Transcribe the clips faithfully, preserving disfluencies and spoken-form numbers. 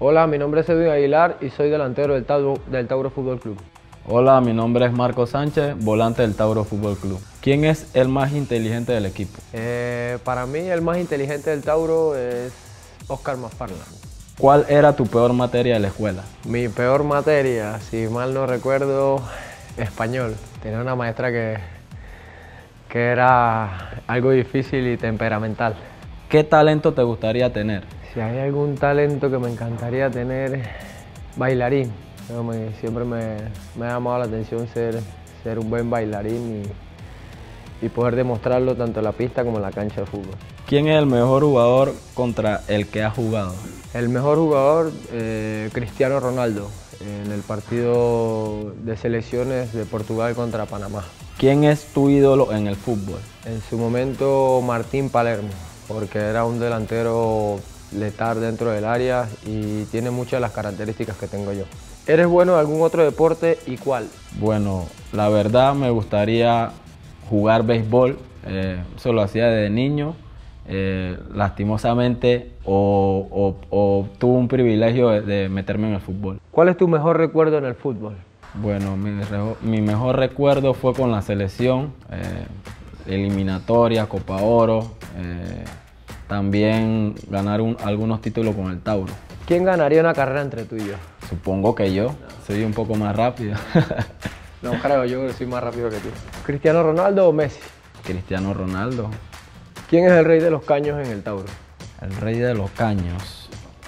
Hola, mi nombre es Edwin Aguilar y soy delantero del Tauro, del Tauro Fútbol Club. Hola, mi nombre es Marco Sánchez, volante del Tauro Fútbol Club. ¿Quién es el más inteligente del equipo? Eh, para mí el más inteligente del Tauro es Oscar Masparla. ¿Cuál era tu peor materia de la escuela? Mi peor materia, si mal no recuerdo, español. Tenía una maestra que, que era algo difícil y temperamental. ¿Qué talento te gustaría tener? Si hay algún talento que me encantaría tener, bailarín. Yo me, siempre me, me ha llamado la atención ser, ser un buen bailarín y, y poder demostrarlo tanto en la pista como en la cancha de fútbol. ¿Quién es el mejor jugador contra el que has jugado? El mejor jugador, eh, Cristiano Ronaldo, en el partido de selecciones de Portugal contra Panamá. ¿Quién es tu ídolo en el fútbol? En su momento Martín Palermo, porque era un delantero letal dentro del área y tiene muchas de las características que tengo yo. ¿Eres bueno en algún otro deporte y cuál? Bueno, la verdad me gustaría jugar béisbol, eh, eso lo hacía desde niño. Eh, lastimosamente o, o, o tuve un privilegio de, de meterme en el fútbol. ¿Cuál es tu mejor recuerdo en el fútbol? Bueno, mi, mi mejor recuerdo fue con la selección, eh, eliminatoria, Copa Oro, eh, también ganar un, algunos títulos con el Tauro. ¿Quién ganaría una carrera entre tú y yo? Supongo que yo, soy un poco más rápido. No creo, yo soy más rápido que tú. ¿Cristiano Ronaldo o Messi? Cristiano Ronaldo. ¿Quién es el rey de los caños en el Tauro? El rey de los caños.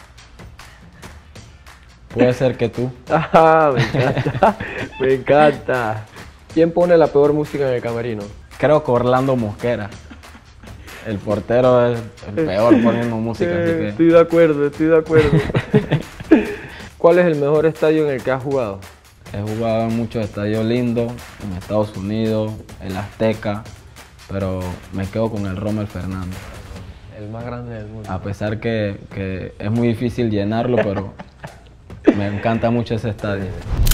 Puede ser que tú. Ah, me encanta, me encanta. ¿Quién pone la peor música en el camerino? Creo que Orlando Mosquera. El portero es el peor poniendo música, eh, así que... Estoy de acuerdo, estoy de acuerdo. ¿Cuál es el mejor estadio en el que has jugado? He jugado en muchos estadios lindos, en Estados Unidos, el Azteca, pero me quedo con el Rommel Fernández. El más grande del mundo. A pesar que, que es muy difícil llenarlo, pero me encanta mucho ese estadio.